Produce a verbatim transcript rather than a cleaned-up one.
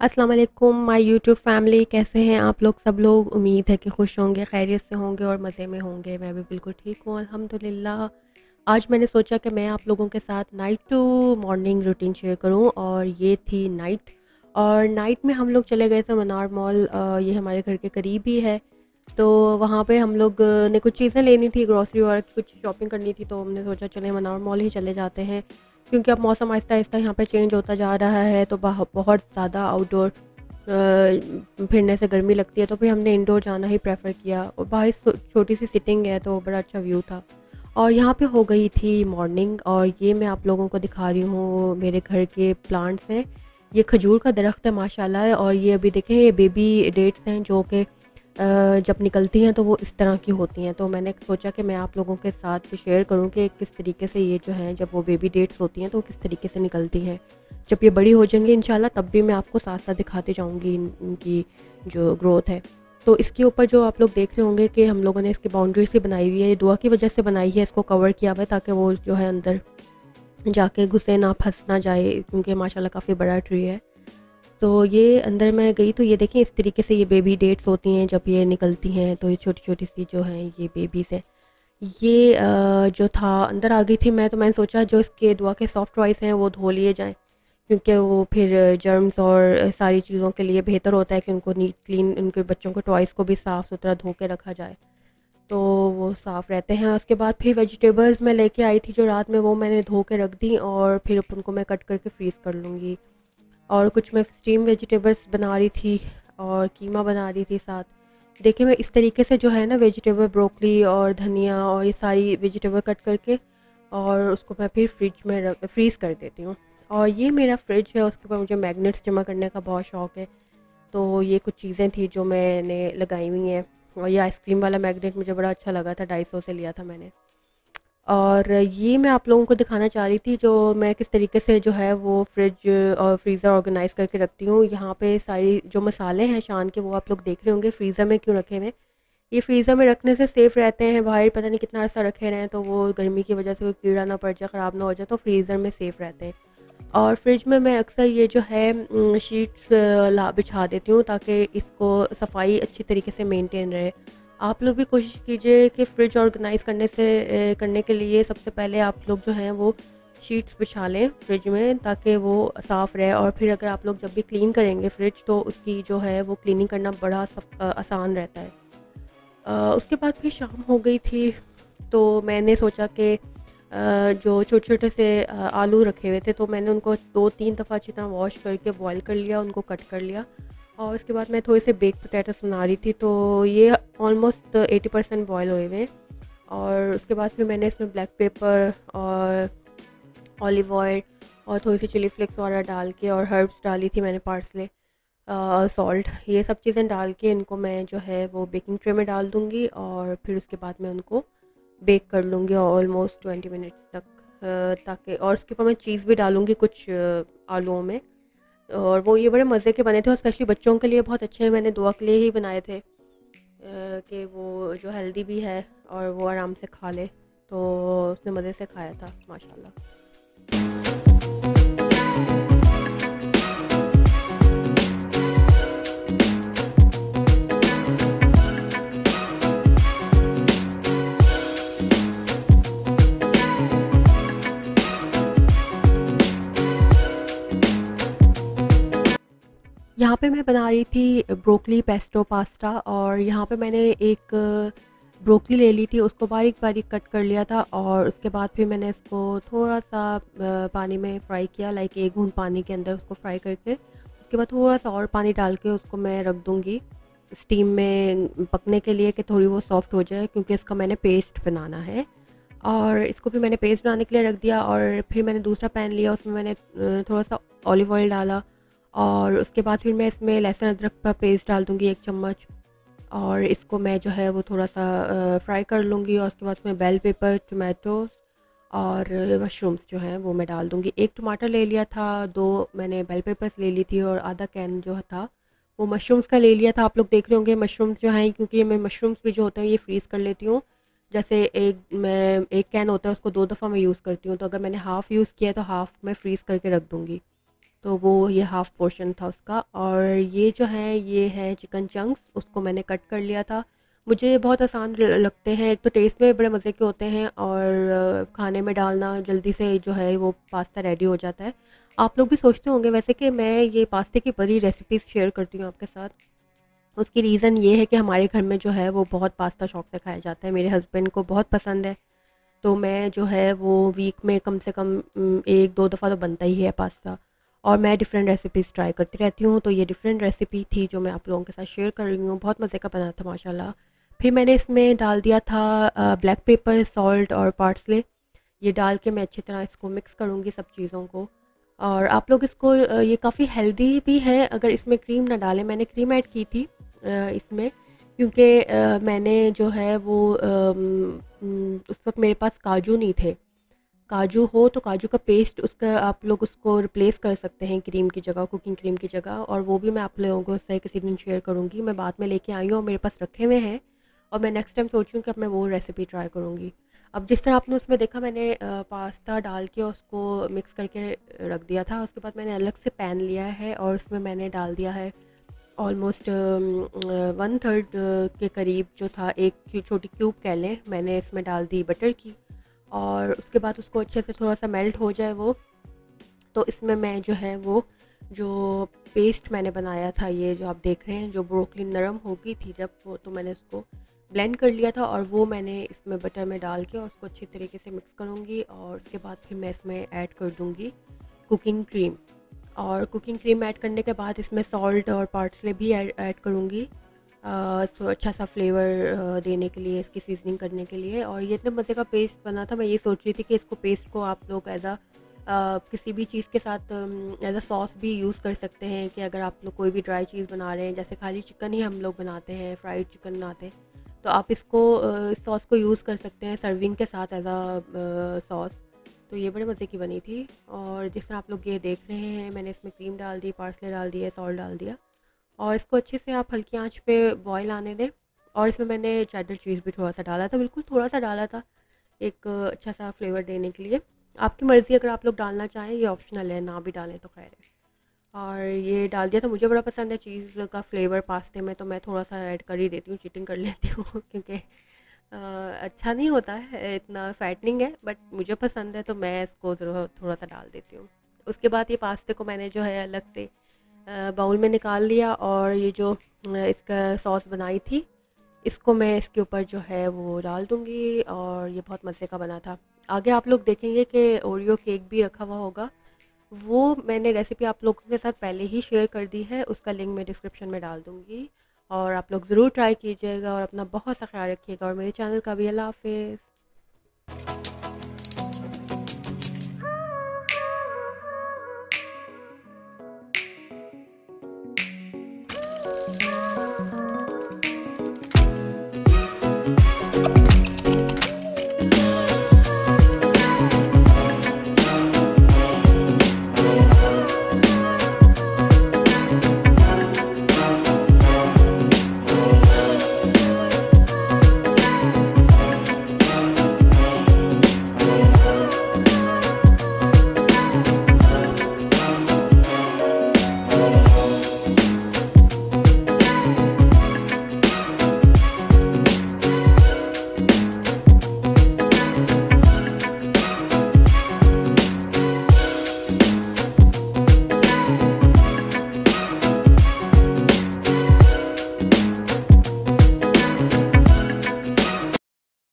अस्सलाम वालेकुम my YouTube family, कैसे हैं आप लोग सब लोग। उम्मीद है कि खुश होंगे, खैरियत से होंगे और मज़े में होंगे। मैं भी बिल्कुल ठीक हूँ अल्हम्दुलिल्लाह। आज मैंने सोचा कि मैं आप लोगों के साथ night to morning routine share करूँ और ये थी नाइट। और नाइट में हम लोग चले गए थे मनार मॉल, अ, ये हमारे घर के करीब ही है। तो वहाँ पे हम लोग अ, ने कुछ चीज़ें लेनी थी, ग्रॉसरी वगैरह की कुछ शॉपिंग करनी थी, तो हमने सोचा चले मनार मॉल ही चले जाते हैं। क्योंकि अब मौसम आहिस्ता-आहिस्ता यहाँ पे चेंज होता जा रहा है, तो बाह बहुत ज़्यादा आउटडोर अ, फिरने से गर्मी लगती है, तो फिर हमने इंडोर जाना ही प्रेफ़र किया। और बाहर सो छोटी सी सिटिंग है, तो बड़ा अच्छा व्यू था। और यहाँ पे हो गई थी मॉर्निंग, और ये मैं आप लोगों को दिखा रही हूँ मेरे घर के प्लांट्स हैं। ये खजूर का दरख्त है माशाल्लाह, और ये अभी देखें ये बेबी डेट्स हैं जो कि अ, जब निकलती हैं तो वो इस तरह की होती हैं। तो मैंने सोचा कि मैं आप लोगों के साथ शेयर करूं कि किस तरीके से ये जो हैं, जब वो बेबी डेट्स होती हैं तो किस तरीके से निकलती हैं। जब ये बड़ी हो जाएंगी इंशाल्लाह, तब भी मैं आपको साथ साथ दिखाती जाऊंगी इन, इनकी जो ग्रोथ है। तो इसके ऊपर जो आप लोग देख रहे होंगे कि हम लोगों ने इसकी बाउंड्री से बनाई हुई है, ये दुआ की वजह से बनाई है, इसको कवर किया हुआ है ताकि वो जो है अंदर जाके घुसे ना, फंस ना जाए, क्योंकि माशाल्लाह काफ़ी बड़ा ट्री है। तो ये अंदर मैं गई तो ये देखें इस तरीके से ये बेबी डेट्स होती हैं जब ये निकलती हैं, तो ये छोटी-छोटी सी जो हैं ये बेबीज़ हैं। ये अ, जो था अंदर आ गई थी मैं, तो मैंने सोचा जो इसके दुआ के सॉफ्ट टॉयज़ हैं वो धो लिए जाएँ, क्योंकि वो फिर जर्म्स और सारी चीज़ों के लिए बेहतर होता है कि उनको नीट क्लीन, उनके बच्चों के टॉयज़ को भी साफ़-सुथरा धो के रखा जाए, तो वो साफ़ रहते हैं। उसके बाद फिर वेजिटेबल्स मैं लेके आई थी जो रात में, वो मैंने धो के रख दी और फिर उनको मैं कट करके फ्रीज़ कर लूँगी। और कुछ मैं स्टीम वेजिटेबल्स बना रही थी और कीमा बना रही थी साथ। देखिए मैं इस तरीके से जो है ना वेजिटेबल, ब्रोकली और धनिया और ये सारी वेजिटेबल कट करके और उसको मैं फिर फ्रिज में रख फ्रीज़ कर देती हूँ। और ये मेरा फ्रिज है, उसके ऊपर मुझे मैग्नेट्स जमा करने का बहुत शौक़ है। तो ये कुछ चीज़ें थी जो मैंने लगाई हुई हैं, और ये आइसक्रीम वाला मैग्नेट मुझे बड़ा अच्छा लगा था, ढाई सौ से लिया था मैंने। और ये मैं आप लोगों को दिखाना चाह रही थी जो मैं किस तरीके से जो है वो फ्रिज और फ्रीज़र ऑर्गेनाइज़ करके रखती हूँ। यहाँ पे सारी जो मसाले हैं शान के, वो आप लोग देख रहे होंगे फ्रीज़र में क्यों रखे हुए हैं। ये फ्रीज़र में रखने से सेफ़ रहते हैं, बाहर पता नहीं कितना अर्सा रखे रहें तो वो गर्मी की वजह से कोई कीड़ा ना पड़ जाए, ख़राब ना हो जाए, तो फ्रीज़र में सेफ़ रहते हैं। और फ्रिज में मैं अक्सर ये जो है उम, शीट्स ला बिछा देती हूँ ताकि इसको सफाई अच्छी तरीके से मेंटेन रहे। आप लोग भी कोशिश कीजिए कि फ्रिज ऑर्गेनाइज़ करने से अ, करने के लिए सबसे पहले आप लोग जो हैं वो शीट्स बिछा लें फ्रिज में, ताकि वो साफ़ रहे। और फिर अगर आप लोग जब भी क्लीन करेंगे फ्रिज, तो उसकी जो है वो क्लीनिंग करना बड़ा सफ अ, आसान रहता है। अ, उसके बाद फिर शाम हो गई थी, तो मैंने सोचा कि अ, जो छोटे-छोटे से अ, आलू रखे हुए थे, तो मैंने उनको दो तीन दफ़ा अच्छी तरह वॉश करके बॉयल कर लिया, उनको कट कर लिया। और उसके बाद मैं थोड़े से बेक्ड पोटैटोज़ बना रही थी, तो ये ऑलमोस्ट अस्सी परसेंट बॉयल हुए हुए हैं। और उसके बाद फिर मैंने इसमें ब्लैक पेपर और ऑलिव ऑयल और थोड़ी सी चिली फ्लेक्स वगैरह डाल के, और हर्ब्स डाली थी मैंने, पार्सले, अ, सॉल्ट, ये सब चीज़ें डाल के इनको मैं जो है वो बेकिंग ट्रे में डाल दूँगी, और फिर उसके बाद मैं उनको बेक कर लूँगी ऑलमोस्ट ट्वेंटी मिनट्स तक, अ, ताकि, और उसके ऊपर मैं चीज़ भी डालूँगी कुछ अ, आलूओं में। और वो ये बड़े मज़े के बने थे, और स्पेशली बच्चों के लिए बहुत अच्छे हैं, मैंने दुआ के लिए ही बनाए थे, अ, कि वो जो हेल्दी भी है और वो आराम से खा ले। तो उसने मज़े से खाया था माशाल्लाह। यहाँ पे मैं बना रही थी ब्रोकली पेस्टो पास्ता, और यहाँ पे मैंने एक ब्रोकली ले ली थी, उसको बारीक-बारीक कट कर लिया था, और उसके बाद फिर मैंने इसको थोड़ा-सा अ, पानी में फ्राई किया, लाइक एक घूंट पानी के अंदर उसको फ्राई करके, उसके बाद थोड़ा-सा और पानी डाल के उसको मैं रख दूँगी स्टीम में पकने के लिए, कि थोड़ी वो सॉफ्ट हो जाए, क्योंकि इसका मैंने पेस्ट बनाना है। और इसको भी मैंने पेस्ट बनाने के लिए रख दिया, और फिर मैंने दूसरा पैन लिया, उसमें मैंने अ, थोड़ा-सा ऑलिव ऑयल डाला, और उसके बाद फिर मैं इसमें लहसुन अदरक का पेस्ट डाल दूँगी एक चम्मच, और इसको मैं जो है वो थोड़ा-सा अ, फ्राई कर लूँगी, और उसके बाद उसमें बेल पेपर, टोमेटोज़ और मशरूम्स जो हैं वो मैं डाल दूँगी। एक टमाटर ले लिया था, दो मैंने बेल पेपर्स ले ली थी, और आधा कैन जो था वो मशरूम्स का ले लिया था। आप लोग देख रहे होंगे मशरूम्स जो हैं, क्योंकि मैं मशरूम्स भी जो होते हैं ये फ्रीज़ कर लेती हूँ। जैसे एक मैं एक कैन होता है उसको दो दफ़ा मैं यूज़ करती हूँ, तो अगर मैंने हाफ़ यूज़ किया है तो हाफ़ मैं फ्रीज़ करके रख दूँगी। तो वो ये हाफ़ पोर्शन था उसका। और ये जो है ये है चिकन चंक्स, उसको मैंने कट कर लिया था। मुझे बहुत आसान ल लगते हैं, एक तो टेस्ट में बड़े मज़े के होते हैं और अ, खाने में डालना जल्दी से जो है वो पास्ता रेडी हो जाता है। आप लोग भी सोचते होंगे वैसे कि मैं ये पास्ते की बड़ी रेसिपीज़ शेयर करती हूँ आपके साथ। उसकी रीज़न ये है कि हमारे घर में जो है वो बहुत पास्ता शौक से खाया जाता है, मेरे हस्बैंड को बहुत पसंद है। तो मैं जो है वो वीक में कम से कम उम, एक दो दफ़ा तो बनता ही है पास्ता। और मैं डिफ़रेंट रेसिपीज़ ट्राई करती रहती हूँ, तो ये डिफ़रेंट रेसिपी थी जो मैं आप लोगों के साथ शेयर कर रही हूँ, बहुत मज़े का बना था माशाल्लाह। फिर मैंने इसमें डाल दिया था अ, ब्लैक पेपर, सॉल्ट और पार्सले। ये डाल के मैं अच्छी तरह इसको मिक्स करूँगी सब चीज़ों को। और आप लोग इसको अ, ये काफ़ी हेल्दी भी है अगर इसमें क्रीम ना डालें। मैंने क्रीम ऐड की थी अ, इसमें, क्योंकि अ, मैंने जो है वो अम, उम, उस वक़्त मेरे पास काजू नहीं थे। काजू हो तो काजू का पेस्ट उसका आप लोग उसको रिप्लेस कर सकते हैं क्रीम की जगह, कुकिंग क्रीम की जगह, और वो भी मैं आप लोगों से किसी दिन शेयर करूँगी। मैं बाद में लेके आई हूँ और मेरे पास रखे हुए हैं, और मैं नेक्स्ट टाइम सोच रही हूँ कि अब मैं वो रेसिपी ट्राई करूँगी। अब जिस तरह आपने उसमें देखा, मैंने अ, पास्ता डाल के उसको मिक्स करके रख दिया था। उसके बाद मैंने अलग से पैन लिया है और उसमें मैंने डाल दिया है ऑलमोस्ट वन थर्ड के करीब जो था, एक क्यू- छोटी क्यूब कह लें, मैंने इसमें डाल दी बटर की। और उसके बाद उसको अच्छे से थोड़ा सा मेल्ट हो जाए वो, तो इसमें मैं जो है वो जो पेस्ट मैंने बनाया था, ये जो आप देख रहे हैं, जो ब्रोकली नरम हो गई थी जब वो, तो मैंने उसको ब्लेंड कर लिया था और वो मैंने इसमें बटर में डाल के और उसको अच्छी तरीके से मिक्स करूँगी। और उसके बाद फिर मैं इसमें ऐड कर दूँगी कुकिंग क्रीम। और कुकिंग क्रीम ऐड करने के बाद इसमें सॉल्ट और पार्सले भी ऐड ऐड करूँगी, अ, सो अच्छा सा फ्लेवर अ, देने के लिए, इसकी सीजनिंग करने के लिए। और ये इतने मज़े का पेस्ट बना था, मैं ये सोच रही थी कि इसको पेस्ट को आप लोग एज़ अ किसी भी चीज़ के साथ एज़ अ सॉस भी यूज़ कर सकते हैं, कि अगर आप लोग कोई भी ड्राई चीज़ बना रहे हैं, जैसे खाली चिकन ही हम लोग बनाते हैं, फ्राइड चिकन बनाते हैं, तो आप इसको अ, इस सॉस को यूज़ कर सकते हैं सर्विंग के साथ एज़ अ सॉस। तो ये बड़े मज़े की बनी थी। और जिस तरह आप लोग ये देख रहे हैं, मैंने इसमें क्रीम डाल दी, पार्सले डाल दिए, सॉल्ट डाल दिया, और इसको अच्छे से आप हल्की आंच पे बॉईल आने दें। और इसमें मैंने चेडर चीज़ भी थोड़ा सा डाला था, बिल्कुल थोड़ा सा डाला था, एक अच्छा सा फ्लेवर देने के लिए। आपकी मर्ज़ी, अगर आप लोग डालना चाहें, ये ऑप्शनल है, ना भी डालें तो खैर है। और ये डाल दिया था, मुझे बड़ा पसंद है चीज़ का फ्लेवर पास्ते में, तो मैं थोड़ा सा ऐड कर ही देती हूँ, चीटिंग कर लेती हूँ क्योंकि अ, अच्छा नहीं होता है, इतना फैटनिंग है, बट मुझे पसंद है तो मैं इसको ज़रूर थोड़ा सा डाल देती हूँ। उसके बाद ये पास्ते को मैंने जो है अलग से बाउल में निकाल लिया, और ये जो अ, इसका सॉस बनाई थी, इसको मैं इसके ऊपर जो है वो डाल दूँगी, और ये बहुत मज़े का बना था। आगे आप लोग देखेंगे कि ओरियो केक भी रखा हुआ होगा, वो मैंने रेसिपी आप लोगों के साथ पहले ही शेयर कर दी है, उसका लिंक मैं डिस्क्रिप्शन में डाल दूँगी। और आप लोग ज़रूर ट्राई कीजिएगा और अपना बहुत सा ख्याल रखिएगा, और मेरे चैनल का भी। अल्लाह हाफ़िज़।